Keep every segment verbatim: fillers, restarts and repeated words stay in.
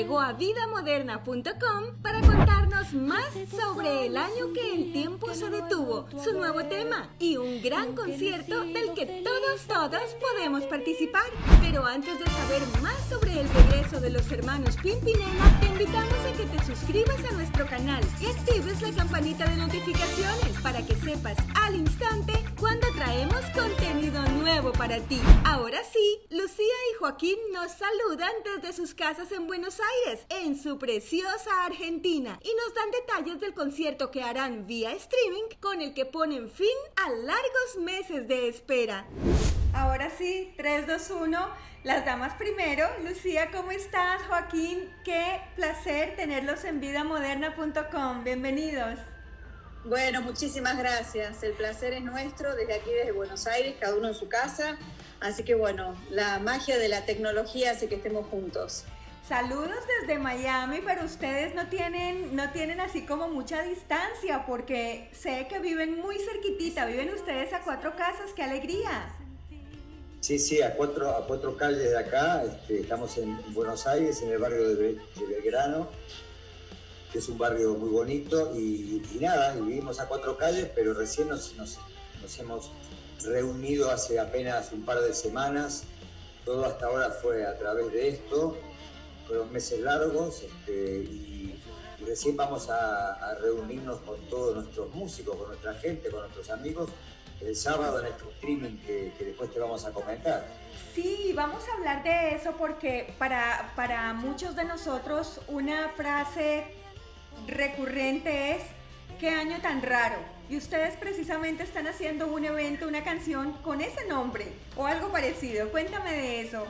llegó a vida moderna punto com para contarnos más sobre el año que el tiempo se detuvo, su nuevo tema y un gran concierto del que todos, todos podemos participar. Pero antes de saber más sobre el regreso de los hermanos Pimpinela, te invitamos a que te suscribas a nuestro canal y actives la campanita de notificaciones para que sepas al instante cuando traemos contenido nuevo para ti. Ahora sí, Lucía y Joaquín nos saludan desde sus casas en Buenos Aires, en su preciosa Argentina, y nos dan detalles del concierto que harán vía streaming, con el que ponen fin a largos meses de espera. Ahora sí, tres, dos, uno, las damas primero. Lucía, ¿cómo estás? Joaquín, qué placer tenerlos en vida moderna punto com. Bienvenidos. Bueno, muchísimas gracias. El placer es nuestro, desde aquí, desde Buenos Aires, cada uno en su casa. Así que bueno, la magia de la tecnología hace que estemos juntos. Saludos desde Miami, pero ustedes no tienen, no tienen así como mucha distancia, porque sé que viven muy cerquitita, viven ustedes a cuatro casas, ¡qué alegría! Sí, sí, a cuatro, a cuatro calles de acá, este, estamos en Buenos Aires, en el barrio de, Be de Belgrano, que es un barrio muy bonito, y, y nada, y vivimos a cuatro calles, pero recién nos, nos, nos hemos reunido hace apenas un par de semanas. Todo hasta ahora fue a través de esto, fueron meses largos, este, y, y recién vamos a, a reunirnos con todos nuestros músicos, con nuestra gente, con nuestros amigos, el sábado en este streaming que, que después te vamos a comentar. Sí, vamos a hablar de eso porque para, para muchos de nosotros una frase recurrente es ¡qué año tan raro! Y ustedes precisamente están haciendo un evento, una canción con ese nombre o algo parecido. Cuéntame de eso.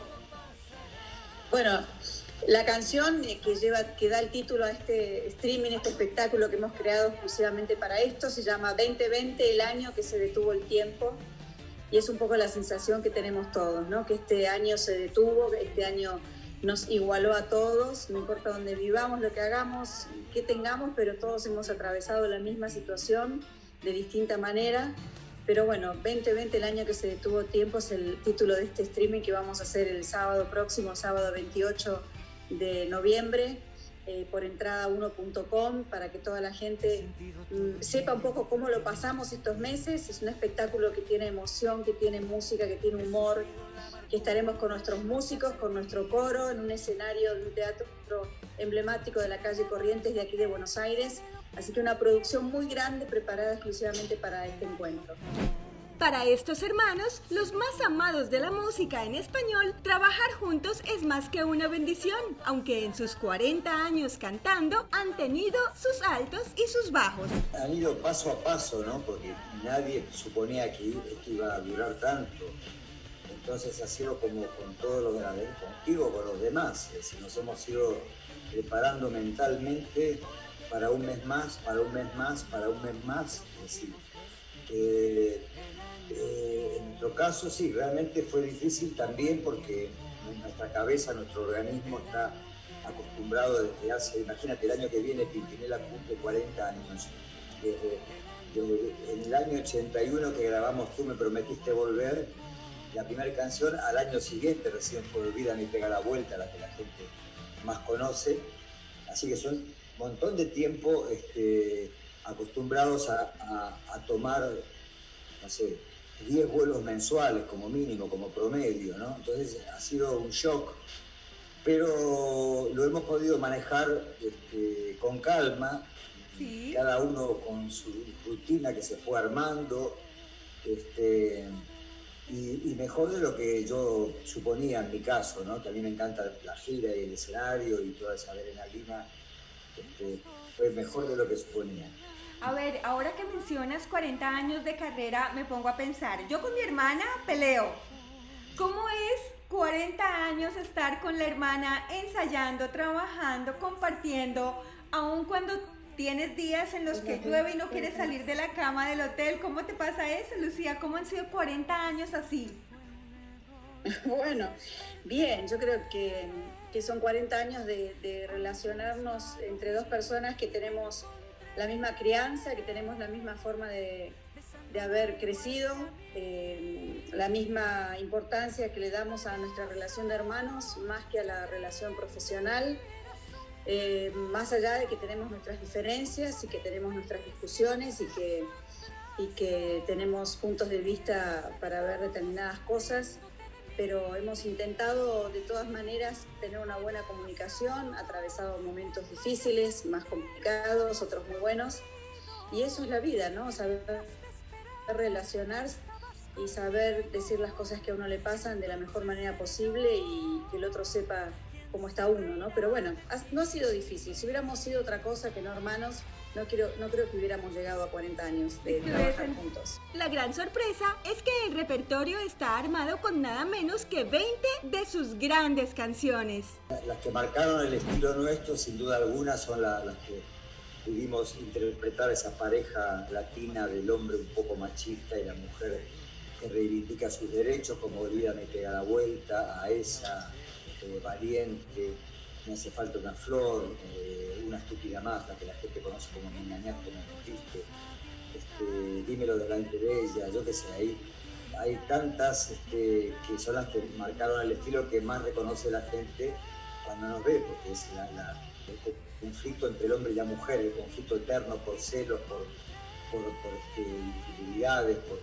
Bueno, la canción que, lleva, que da el título a este streaming, este espectáculo que hemos creado exclusivamente para esto, se llama veinte veinte, el año que se detuvo el tiempo. Y es un poco la sensación que tenemos todos, ¿no? Que este año se detuvo, que este año nos igualó a todos, no importa dónde vivamos, lo que hagamos, qué tengamos, pero todos hemos atravesado la misma situación de distinta manera. Pero bueno, veinte veinte, el año que se detuvo el tiempo, es el título de este streaming que vamos a hacer el sábado próximo, sábado veintiocho de noviembre, eh, por entrada uno punto com, para que toda la gente mm, sepa un poco cómo lo pasamos estos meses. Es un espectáculo que tiene emoción, que tiene música, que tiene humor, que estaremos con nuestros músicos, con nuestro coro, en un escenario de un teatro emblemático de la calle Corrientes de aquí de Buenos Aires. Así que una producción muy grande preparada exclusivamente para este encuentro. Para estos hermanos, los más amados de la música en español, trabajar juntos es más que una bendición, aunque en sus cuarenta años cantando han tenido sus altos y sus bajos. Han ido paso a paso, ¿no? Porque nadie suponía que esto iba a durar tanto. Entonces ha sido como con todos los demás, contigo, con los demás. Es decir, nos hemos ido preparando mentalmente para un mes más, para un mes más, para un mes más. Es decir, eh, eh, en nuestro caso sí, realmente fue difícil también porque nuestra cabeza, nuestro organismo está acostumbrado desde hace, imagínate, el año que viene Pimpinela cumple cuarenta años. Desde, desde en el año ochenta y uno que grabamos Tú me prometiste volver, la primera canción, al año siguiente recién fue Olvídame y pega la vuelta, la que la gente más conoce. Así que son un montón de tiempo este, acostumbrados a, a, a tomar, no sé, diez vuelos mensuales como mínimo, como promedio, ¿no? Entonces ha sido un shock, pero lo hemos podido manejar este, con calma, ¿sí? Cada uno con su rutina que se fue armando, este, y, y mejor de lo que yo suponía en mi caso, ¿no? Que a mí me encanta la gira y el escenario y toda esa adrenalina, este, fue mejor de lo que suponía. A ver, ahora que mencionas cuarenta años de carrera, me pongo a pensar, yo con mi hermana peleo. ¿Cómo es cuarenta años estar con la hermana ensayando, trabajando, compartiendo, aun cuando tienes días en los que llueve y no quieres salir de la cama del hotel? ¿Cómo te pasa eso, Lucía? ¿Cómo han sido cuarenta años así? Bueno, bien, yo creo que, que son cuarenta años de, de relacionarnos entre dos personas que tenemos la misma crianza, que tenemos la misma forma de, de haber crecido, eh, la misma importancia que le damos a nuestra relación de hermanos, más que a la relación profesional. eh, más allá de que tenemos nuestras diferencias y que tenemos nuestras discusiones y que, y que tenemos puntos de vista para ver determinadas cosas, pero hemos intentado de todas maneras tener una buena comunicación, atravesado momentos difíciles, más complicados, otros muy buenos, y eso es la vida, ¿no? Saber relacionarse y saber decir las cosas que a uno le pasan de la mejor manera posible y que el otro sepa cómo está uno, ¿no? Pero bueno, no ha sido difícil. Si hubiéramos sido otra cosa que no hermanos, no, quiero, no creo que hubiéramos llegado a cuarenta años de trabajar juntos. La gran sorpresa es que el repertorio está armado con nada menos que veinte de sus grandes canciones. Las que marcaron el estilo nuestro, sin duda alguna, son la, las que pudimos interpretar esa pareja latina del hombre un poco machista y la mujer que reivindica sus derechos, como Olvídame que da la vuelta, a esa eh, valiente, Me hace falta una flor, eh, Una estúpida más, la que la gente conoce como Me engañaste, me mentiste, este, Dímelo delante de ella, yo qué sé, ahí hay tantas este, que son las que marcaron el estilo que más reconoce la gente cuando nos ve, porque es la, la, el conflicto entre el hombre y la mujer, el conflicto eterno por celos, por, por, por este, infidelidades, por...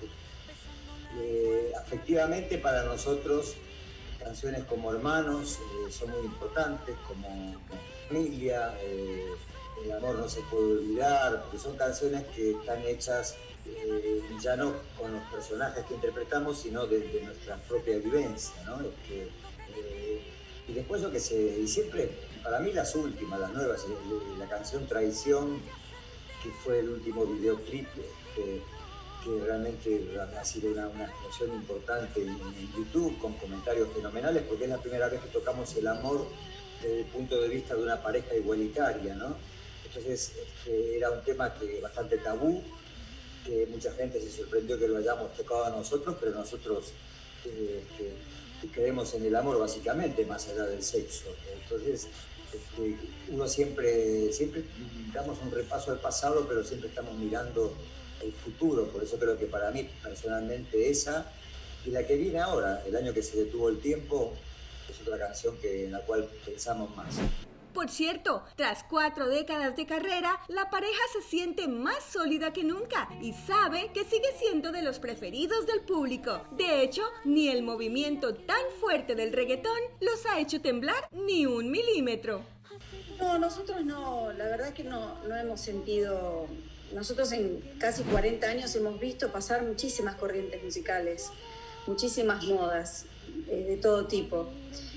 Eh, afectivamente para nosotros canciones como Hermanos eh, son muy importantes, como, como Familia, eh, El amor no se puede olvidar, porque son canciones que están hechas eh, ya no con los personajes que interpretamos, sino desde de nuestra propia vivencia, ¿no? Este, eh, y después lo que se... y siempre, para mí las últimas, las nuevas, la canción Traición, que fue el último videoclip, que, que realmente ha sido una, una explosión importante en, en YouTube, con comentarios fenomenales, porque es la primera vez que tocamos el amor desde el punto de vista de una pareja igualitaria, ¿no? Entonces este, era un tema que bastante tabú, que mucha gente se sorprendió que lo hayamos tocado a nosotros, pero nosotros eh, que, que creemos en el amor básicamente, más allá del sexo. Entonces este, uno siempre, siempre damos un repaso al pasado, pero siempre estamos mirando el futuro, por eso creo que para mí personalmente esa y la que viene ahora, El año que se detuvo el tiempo, es otra canción que, en la cual pensamos más. Por cierto, tras cuatro décadas de carrera, la pareja se siente más sólida que nunca y sabe que sigue siendo de los preferidos del público. De hecho, ni el movimiento tan fuerte del reggaetón los ha hecho temblar ni un milímetro. No, nosotros no, la verdad que no, no hemos sentido... Nosotros en casi cuarenta años hemos visto pasar muchísimas corrientes musicales, muchísimas modas eh, de todo tipo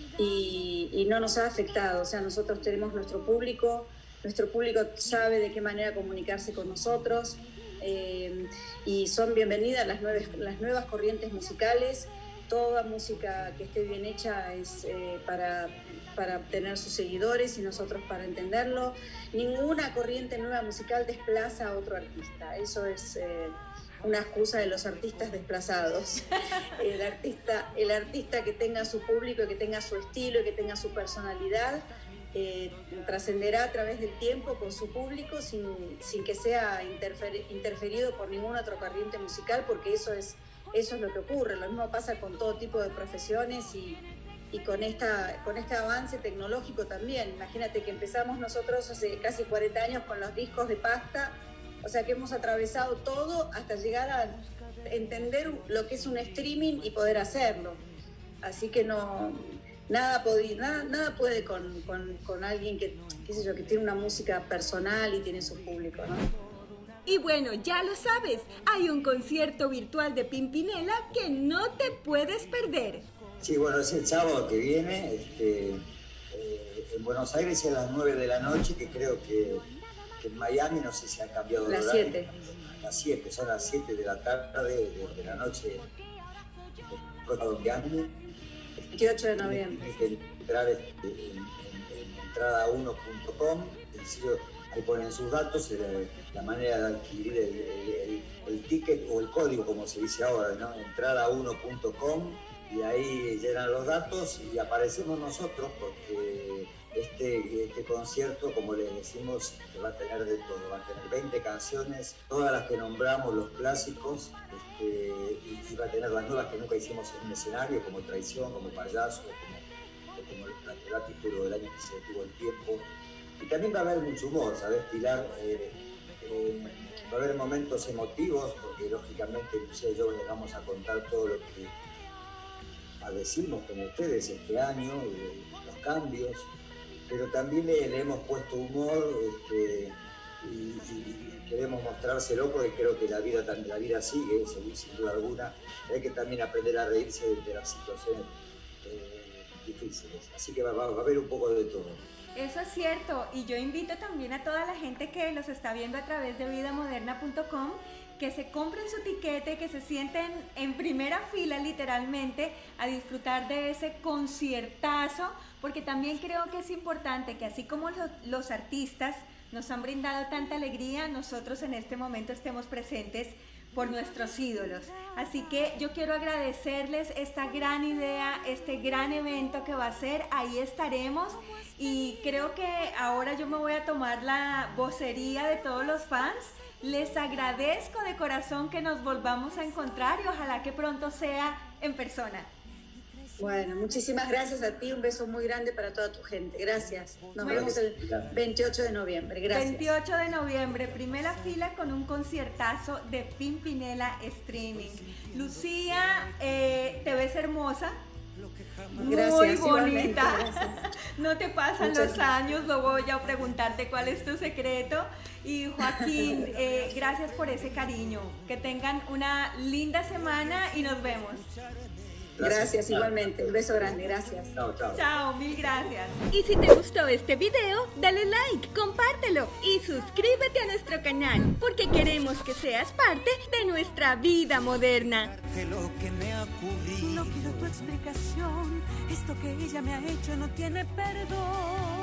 y, y no nos ha afectado. O sea, nosotros tenemos nuestro público, nuestro público sabe de qué manera comunicarse con nosotros eh, y son bienvenidas las nuevas, las nuevas corrientes musicales. Toda música que esté bien hecha es eh, para... para obtener sus seguidores y nosotros para entenderlo. Ninguna corriente nueva musical desplaza a otro artista. Eso es eh, una excusa de los artistas desplazados. El artista, el artista que tenga su público, que tenga su estilo, que tenga su personalidad, eh, trascenderá a través del tiempo con su público sin, sin que sea interfer, interferido por ninguna otra corriente musical, porque eso es, eso es lo que ocurre. Lo mismo pasa con todo tipo de profesiones y y con, esta, con este avance tecnológico también. Imagínate que empezamos nosotros hace casi cuarenta años con los discos de pasta, o sea que hemos atravesado todo hasta llegar a entender lo que es un streaming y poder hacerlo. Así que no, nada, podí, nada, nada puede con, con, con alguien que, qué sé yo, que tiene una música personal y tiene su público, ¿no? Y bueno, ya lo sabes, hay un concierto virtual de Pimpinela que no te puedes perder. Sí, bueno, es el sábado que viene, este, eh, en Buenos Aires es a las nueve de la noche, que creo que, que en Miami, no sé si han cambiado de las horario. siete. Las siete, son las siete de la tarde, de, de la noche, colombiano. veintiocho de noviembre. Hay que entrar en, en, en entrada uno punto com, ahí ponen sus datos, el, la manera de adquirir el, el, el ticket o el código, como se dice ahora, ¿no? entrada uno punto com. Y ahí llenan los datos y aparecemos nosotros porque este, este concierto, como les decimos, va a tener de todo, va a tener veinte canciones, todas las que nombramos, los clásicos, este, y, y va a tener las nuevas que nunca hicimos en un escenario, como Traición, como Payaso, como, como el título del año que se detuvo el tiempo. Y también va a haber mucho humor, ¿sabes, Pilar? Eh, eh, va a haber momentos emotivos, porque lógicamente Lucía y yo les vamos a contar todo lo que padecimos con ustedes este año, eh, los cambios, pero también le, le hemos puesto humor, este, y, y queremos mostrárselo porque creo que la vida, la vida sigue, sin duda alguna. Hay que también aprender a reírse de, de las situaciones eh, difíciles. Así que va, va, va a haber un poco de todo. Eso es cierto, y yo invito también a toda la gente que los está viendo a través de vida moderna punto com que se compren su tiquete, que se sienten en primera fila literalmente a disfrutar de ese conciertazo, porque también creo que es importante que así como los, los artistas nos han brindado tanta alegría, nosotros en este momento estemos presentes por nuestros ídolos. Así que yo quiero agradecerles esta gran idea, este gran evento que va a ser. Ahí estaremos y creo que ahora yo me voy a tomar la vocería de todos los fans. Les agradezco de corazón que nos volvamos a encontrar y ojalá que pronto sea en persona. Bueno, muchísimas gracias a ti, un beso muy grande para toda tu gente. Gracias. Nos Bueno, vemos el veintiocho de noviembre. Gracias. veintiocho de noviembre, primera fila con un conciertazo de Pimpinela Streaming. Lucía, eh, te ves hermosa. Gracias, muy bonita. Gracias. No te pasan Muchas los gracias. años, luego voy a preguntarte cuál es tu secreto. Y Joaquín, eh, gracias por ese cariño. Que tengan una linda semana y nos vemos. Gracias, gracias igualmente. Un beso grande, gracias. Chao, chao. Chao, mil gracias. Y si te gustó este video, dale like, compártelo y suscríbete a nuestro canal, porque queremos que seas parte de nuestra vida moderna. Que lo que me ha ocurrido. No quiero tu explicación, esto que ella me ha hecho no tiene perdón.